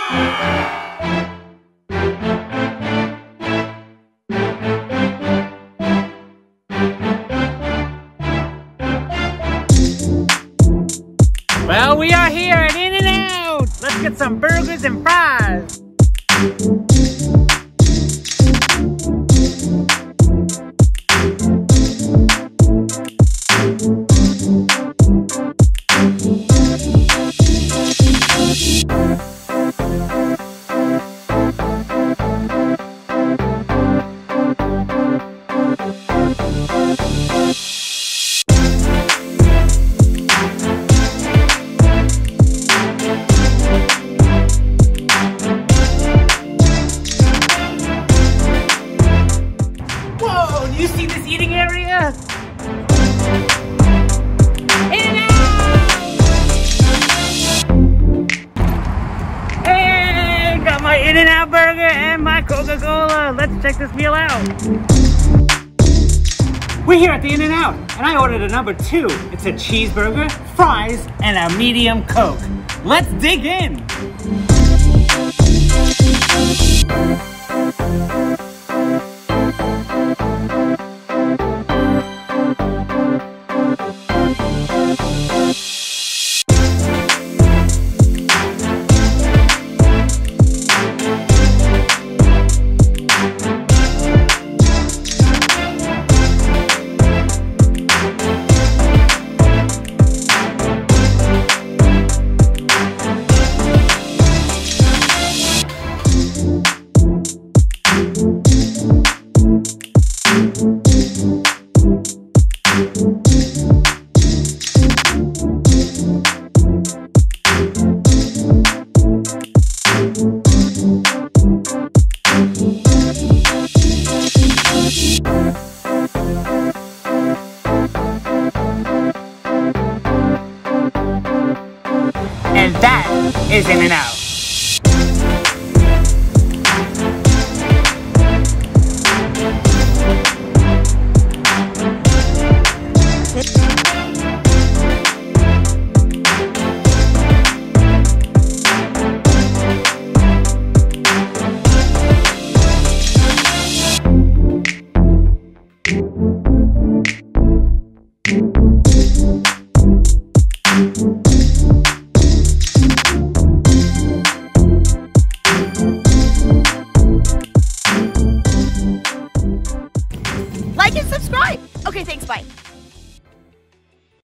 Well, we are here at In-N-Out. Let's get some burgers and fries. You see this eating area? Hey, got my In-N-Out burger and my Coca-Cola. Let's check this meal out. We're here at the In-N-Out, and I ordered a number 2. It's a cheeseburger, fries, and a medium Coke. Let's dig in. And that is In-N-Out.